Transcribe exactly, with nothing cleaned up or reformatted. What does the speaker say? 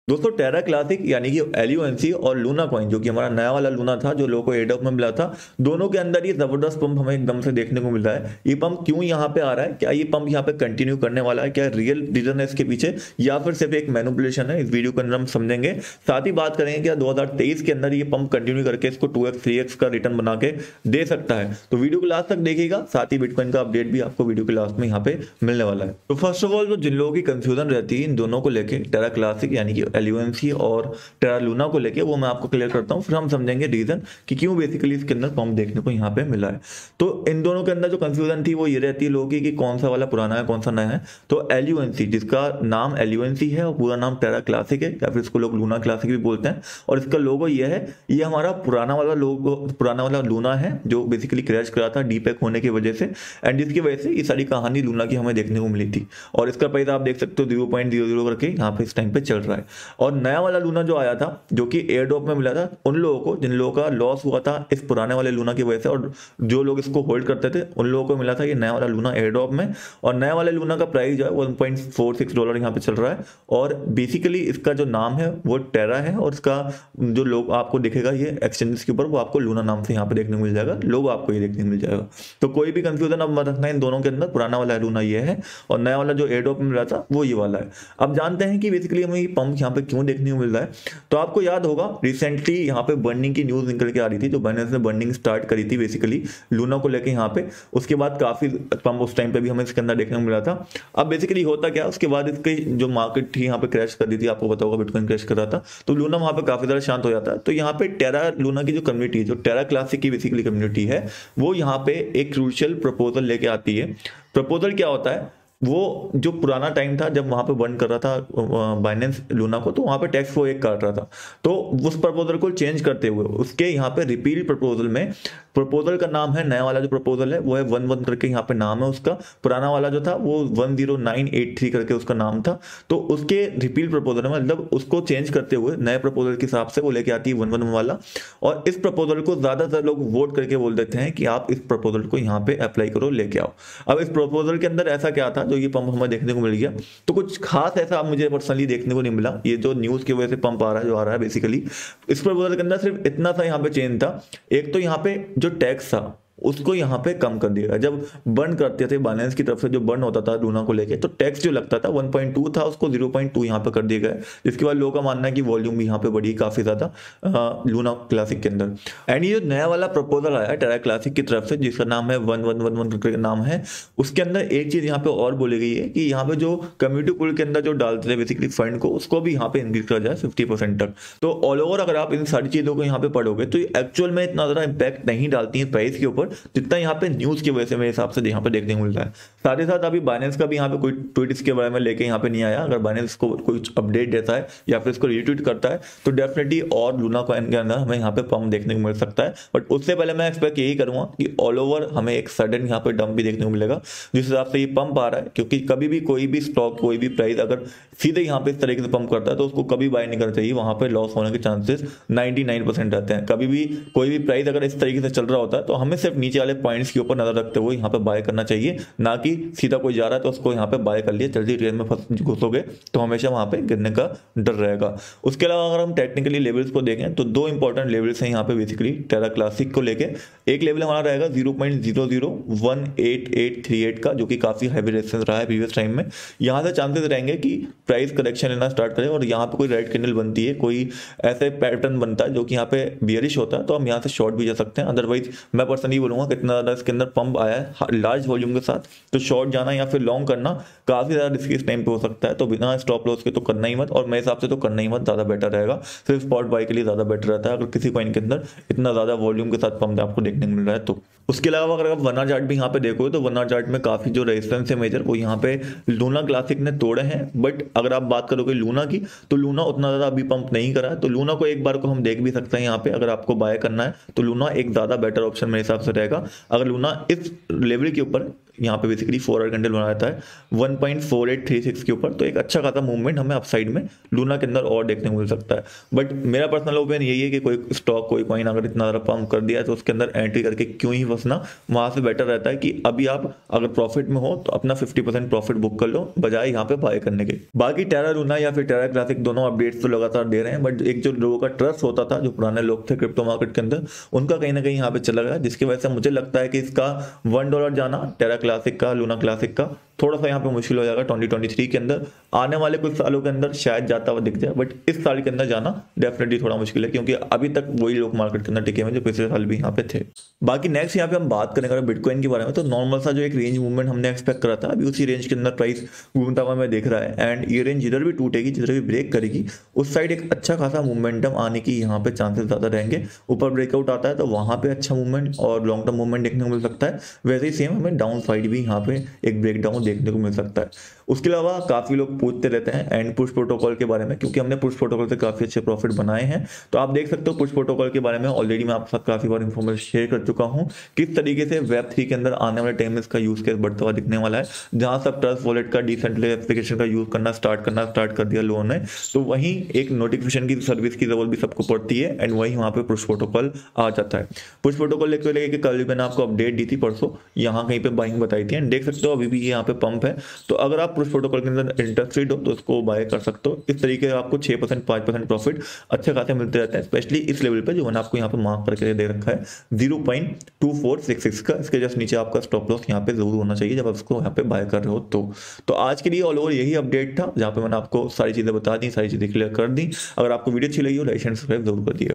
दोस्तों टेरा क्लासिक यानी कि एल यू एन सी और लूना कॉइन जो कि हमारा नया वाला लूना था जो लोगों को एडॉप में मिला था, दोनों के अंदर ये जबरदस्त पंप हमें एकदम से देखने को मिल रहा है। ये पंप क्यों यहाँ पे आ रहा है, क्या ये पंप यहाँ पे कंटिन्यू करने वाला है, क्या रियल रीजन है इसके पीछे या फिर सिर्फ एक मैनिपुलेशन है, इस वीडियो के अंदर हम समझेंगे। साथ ही बात करेंगे क्या दो हजार तेईस के अंदर ये पंप कंटिन्यू करके इसको टू एक्स थ्री एक्स का रिटर्न बना के दे सकता है। तो वीडियो को लास्ट तक देखिएगा, साथ ही बिटकॉइन का अपडेट भी आपको वीडियो के लास्ट में यहाँ पे मिलने वाला है। तो फर्स्ट ऑफ ऑल जो जिन लोगों की कंफ्यूजन रहती है इन दोनों को लेके, टेरा क्लासिक यानी कि एल यू एन सी और और टेरा लूना को लेके, वो मैं आपको क्लियर करता हूं, फिर हम समझेंगे रीजन कि क्यों बेसिकली इसके अंदर पंप देखने को यहाँ पे मिला है। तो इन दोनों के अंदर जो कंफ्यूजन थी वो ये रहती है लोगों की कि कौन सा वाला पुराना है कौन सा नया है। तो एल यू एन सी जिसका नाम एल यू एन सी है और पूरा नाम टेरा क्लासिक है या फिर इसको लोग लूना क्लासिक भी बोलते हैं, और इसका लोगो ये है, ये हमारा पुराना वाला लोगो पुराना वाला लूना है जो बेसिकली क्रैश करा था डीपैक होने की वजह से, एंड जिसकी वजह से ये सारी कहानी लूना की हमें देखने को मिली थी। और इसका प्राइस आप देख सकते हो जीरो पॉइंट जीरो जीरो करके यहाँ पे इस टाइम पे चल रहा है। और नया वाला लूना जो आया था जो कि एयर ड्रॉप में मिला था उन लोगों को जिन लोगों का लॉस हुआ था इस पुराने वाले लूना की वजह से, और जो लोग इसको होल्ड करते थे उन लोगों को मिला था ये नया वाला लूना एयर ड्रॉप में। और नया वाले लूना का प्राइस जो है one point four six dollar यहाँ पे चल रहा है। और बेसिकली इसका जो नाम है वो टेरा है, और इसका जो लोग आपको दिखेगा ये एक्सचेंजेस के ऊपर वो आपको लूना नाम से यहाँ पे देखने को मिल जाएगा, लोग आपको ये देखने को मिल जाएगा। तो कोई भी कंफ्यूजन अब मत रखना इन दोनों के अंदर, पुराना वाला लूना ये है और नया वाला जो एयर ड्रॉप में मिला था वो ये वाला है। अब जानते हैं कि बेसिकली हमें ये पंप यहाँ पे क्यों देखने को मिल रहा है। तो आपको याद होगा रिसेंटली यहाँ पे बर्निंग की न्यूज निकल के आ रही थी, जो बाइनेंस ने बर्निंग स्टार्ट करी थी बेसिकली लूना को लेके यहाँ पे। उसके बाद काफी पंप उस टाइम पे भी हमें इसके अंदर देखने को मिला था। अब बेसिकली होता क्या, उसके बाद इसकी जो मार्केट थी यहाँ पे क्रैश कर दी थी, आपको पता होगा बिटकॉइन क्रैश कर रहा था, तो लूना वहाँ पे काफी ज्यादा शांत हो जाता है। तो यहाँ पे टेरा लूना की जो कम्युनिटी है, जो टेरा क्लासिक की बेसिकली कम्युनिटी है, वो यहाँ पे एक क्रूशियल प्रपोजल लेके आती है। प्रपोजल क्या होता है, वो जो पुराना टाइम था जब वहां पे बंद कर रहा था बाइनेंस लूना को, तो वहां पे टैक्स वो एक काट रहा था, तो उस प्रपोजल को चेंज करते हुए उसके यहाँ पे रिपील प्रपोजल में, प्रपोजल का नाम है नया वाला जो प्रपोजल है वो है वन वन करके यहाँ पे नाम है उसका, पुराना वाला जो था वो one zero nine eight three करके उसका नाम था। तो उसके रिपील प्रपोजल में मतलब उसको चेंज करते हुए नए प्रपोजल के हिसाब से वो लेके आती है वन वन वाला, और इस प्रपोजल को ज्यादातर लोग वोट करके बोल देते हैं कि आप इस प्रपोजल को यहाँ पे अप्लाई करो, लेके आओ। अब इस प्रपोजल के अंदर ऐसा क्या था जो ये पंप हमें देखने को मिल गया, तो कुछ खास ऐसा मुझे पर्सनली देखने को नहीं मिला। ये जो न्यूज की वजह से पंप आ रहा है जो आ रहा है बेसिकली, इस प्रपोजल के अंदर सिर्फ इतना सा यहाँ पे चेंज था। एक तो यहाँ पे जो टैक्स था उसको यहाँ पे कम कर दिया। जब बर्न करते थे बाइनेंस की तरफ से, जो बर्न होता था लूना को लेके, तो टैक्स जो लगता था वन पॉइंट टू था उसको ज़ीरो पॉइंट टू यहाँ पे कर दिया गया, जिसके बाद लोगों का मानना है कि वॉल्यूम भी यहाँ पे बढ़ी काफी ज्यादा लूना क्लासिक के अंदर। एंड ये जो नया वाला प्रपोजल आया टेरा क्लासिक की तरफ से जिसका नाम है वन वन वन वन करके नाम है, उसके अंदर एक चीज यहाँ पे और बोली गई है कि यहाँ पे जो कम्युनिटी पूल के अंदर जो डालते थे बेसिकली फंड को, उसको भी यहाँ पे इंक्रीज करा जाए फिफ्टी परसेंट तक। तो ऑल ओवर अगर आप इन सारी चीजों को यहाँ पे पढ़ोगे तो एक्चुअल में इतना ज्यादा इंपैक्ट नहीं डालती है प्राइस के ऊपर जितना यहाँ पे न्यूज की वजह से मेरे हिसाब से यहाँ पे देखने को मिल रहा है। साथ ही साथ अभी बाइनेंस का भी यहाँ पे कोई ट्वीट इसके बारे में लेके यहाँ पे नहीं आया। अगर बाइनेंस को कोई अपडेट देता है या फिर इसको रीट्वीट करता है तो डेफिनेटली और लूना कॉइन के अंदर हमें यहाँ पे पंप देखने को मिल सकता है। बट उससे पहले मैं एक्सपेक्ट यही करूंगा कि ऑल ओवर हमें एक सडन यहाँ पे डंप भी देखने को मिलेगा जिस हिसाब से ये पंप आ रहा है, क्योंकि कभी भी कोई भी स्टॉक कोई भी प्राइस अगर सीधे यहाँ पे इस तरीके से पंप करता है तो उसको कभी बाय नहीं करना चाहिए, वहां पे लॉस होने के चांसेस नाइनटी नाइन परसेंट रहते हैं। कभी भी कोई भी प्राइस अगर इस तरीके से चल रहा होता है तो हमें सिर्फ नीचे वाले पॉइंट्स के ऊपर नजर रखते हुए यहाँ पे बाय करना चाहिए, ना कि सीधा कोई जा रहा है तो उसको यहाँ पे बाय कर लिए जल्दी ट्रेड में फंस घुसोगे तो हमेशा वहां पे गिरने का डर रहेगा। उसके अलावा अगर हम टेक्निकली लेवल्स को देखें तो दो इंपॉर्टेंट लेवल्स हैं यहाँ पे बेसिकली टेरा क्लासिक को लेके। एक लेवल हमारा रहेगा zero point zero zero one eight eight three eight का, जो कि काफी हैवी रेजिस्टेंस रहा है प्रीवियस टाइम में। यहाँ से चांसेस रहेंगे कि प्राइस करेक्शन लेना स्टार्ट करें और यहाँ पे कोई रेड कैंडल बनती है, कोई ऐसे पैटर्न बनता है जो कि यहाँ पे बियरिश होता है, तो हम यहाँ से शॉर्ट भी जा सकते हैं। अदरवाइज मैं पर्सनली बोलूंगा कितना ज्यादा इसके अंदर पंप आया है लार्ज वॉल्यूम के साथ, तो शॉर्ट जाना या फिर लॉन्ग करना काफी ज्यादा रिस्की इस टाइम पे हो सकता है। तो बिना स्टॉप लॉस के तो करना ही मत, और मेरे हिसाब से तो करना ही मत, ज्यादा बेटर रहेगा। सिर्फ स्पॉट बाय के लिए ज्यादा बेटर रहता है अगर किसी कॉइन के अंदर इतना ज्यादा वॉल्यूम के साथ पंप आपको देखने को मिल रहा है तो। उसके अलावा अगर आप वन आवर चार्ट भी यहाँ पे देखो तो वन आवर चार्ट में काफी जो रेजिस्टेंस है मेजर वो यहाँ पे लूना क्लासिक ने तोड़े हैं। बट अगर आप बात करोगे लूना की तो लूना उतना ज्यादा अभी पंप नहीं करा है, तो लूना को एक बार को हम देख भी सकते हैं यहाँ पे। अगर आपको बाय करना है तो लूना एक ज्यादा बेटर ऑप्शन मेरे हिसाब से रहेगा। अगर लूना इस लेवल के ऊपर यहाँ पे बेसिकली फोर आवर कैंडल बना रहता है one point four eight three six के ऊपर, तो एक अच्छा खासा मूवमेंट हमें अपसाइड में लूना के अंदर और देखने को मिल सकता है। बट मेरा पर्सनल ओपिनियन यही है कि कोई स्टॉक कोई कॉइन अगर इतना ज़्यादा पंप कर दिया है तो उसके अंदर एंट्री करके क्यों ही फंसना, वहाँ से बेटर रहता है कि अभी आप अगर प्रॉफिट में हो तो अपना फिफ्टी परसेंट प्रॉफिट बुक कर लो बजाय यहाँ पे बाय करने के। बाकी टेरा लूना या फिर टेरा क्लासिक दोनों अपडेट्स तो लगातार दे रहे हैं, बट एक जो लोगों का ट्रस्ट होता था, जो पुराने लोग थे क्रिप्टो मार्केट के अंदर, उनका कहीं ना कहीं यहाँ पे चला गया, जिसकी वजह से मुझे लगता है कि इसका वन डॉलर जाना टेरा क्लासिक का, लूना क्लासिक का थोड़ा सा यहाँ पे मुश्किल हो जाएगा ट्वेंटी ट्वेंटी थ्री के अंदर। आने वाले कुछ सालों के अंदर शायद जाता हुआ दिख जाए, बट इस साल के अंदर जाना डेफिनेटली थोड़ा मुश्किल है, क्योंकि अभी तक वही लोग मार्केट के अंदर टिके हुए जो पिछले साल भी यहाँ पे थे। बाकी नेक्स्ट यहाँ पे हम बात करेंगे बिटकॉइन के बारे में, तो नॉर्मल सा जो एक रेंज मूवमेंट हमने एक्सपेक्ट करा था, अभी उसी रेंज के अंदर प्राइस घूमता हुआ हमें दिख रहा है। एंड ये रेंज जिधर भी टूटेगी, जिधर भी ब्रेक करेगी, उस साइड एक अच्छा खासा मूवमेंटम आने की यहाँ पे चांसेस ज्यादा रहेंगे। ऊपर ब्रेकआउट आता है तो वहाँ पे अच्छा मूवमेंट और लॉन्ग टर्म मूवमेंट देखने को मिल सकता है। वैसे ही सेम हमें डाउन साइड भी यहाँ पे एक ब्रेकडाउन देखने को मिल सकता है। उसके अलावा काफी लोग पूछते रहते हैं एंड पुश प्रोटोकॉल के बारे में, क्योंकि हमने पुश प्रोटोकॉल से काफी अच्छे प्रॉफिट बनाए हैं। तो आप देख सकते हो पुश प्रोटोकॉल के बारे में ऑलरेडी मैं आपके साथ काफी बार इंफॉर्मेशन शेयर कर चुका हूं, किस तरीके से वेब थ्री के अंदर आने वाले टाइम में इसका यूज केस बढ़ता हुआ दिखने वाला है। जहां सब ट्रस्ट वॉलेट का डिसेंट्रलाइज्ड एप्लीकेशन का यूज करना स्टार्ट करना स्टार्ट कर दिया लोगों ने, तो वहीं एक नोटिफिकेशन की सर्विस की जरूरत भी सबको पड़ती है एंड वही वहां पे पुश प्रोटोकॉल आ जाता है। पुश प्रोटोकॉल लेकर लेके कल भी मैंने आपको अपडेट दी थी परसों, यहाँ कहीं पे बाइंग बताई थी एंड देख सकते हो अभी भी यहाँ पे पंप है। तो अगर आप पुश प्रोटोकॉल के अंदर इंटरेस्टेड हो तो इसको बाय कर सकते हो। इस तरीके से आपको छह परसेंट पाँच परसेंट प्रॉफिट अच्छे खासे मिलते रहते हैं, स्पेशली इस लेवल पे जो मैंने आपको यहाँ पे मार्क करके दे रखा है zero point two four six six का। इसके जस्ट नीचे आपका स्टॉप लॉस यहाँ पे जरूर होना चाहिए जब आप इसको यहाँ पे बाय कर रहे हो। तो तो आज के लिए ऑल ओवर यही अपडेट था, जहाँ पे मैंने आपको सारी चीजें बता दी, सारी चीजें क्लियर कर दी। अगर आपको वीडियो अच्छी लगी हो लाइक एंड सब्सक्राइब जरूर कर दिए।